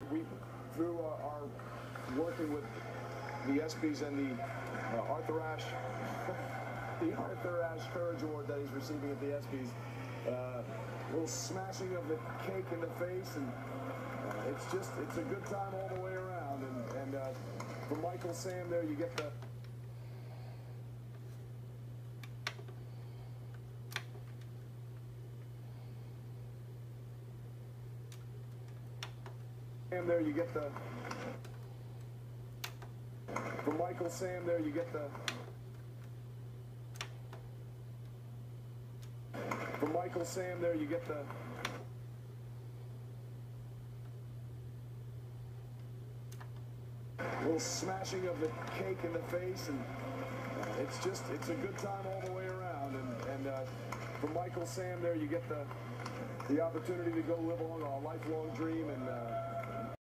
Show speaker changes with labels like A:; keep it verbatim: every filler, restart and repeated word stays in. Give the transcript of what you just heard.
A: we, through uh, our working with the ESPYs and the uh, Arthur Ashe, the Arthur Ashe Courage Award that he's receiving at the ESPYs, uh, little smashing of the cake in the face, and uh, it's just, it's a good time all the way around. And, and uh, for Michael Sam there, you get the Sam there, you get the for Michael Sam there, you get the for Michael Sam there, you get the little smashing of the cake in the face, and uh, it's just, it's a good time all the way around. And, and uh, for Michael Sam there, you get the the opportunity to go live on a lifelong dream, and uh,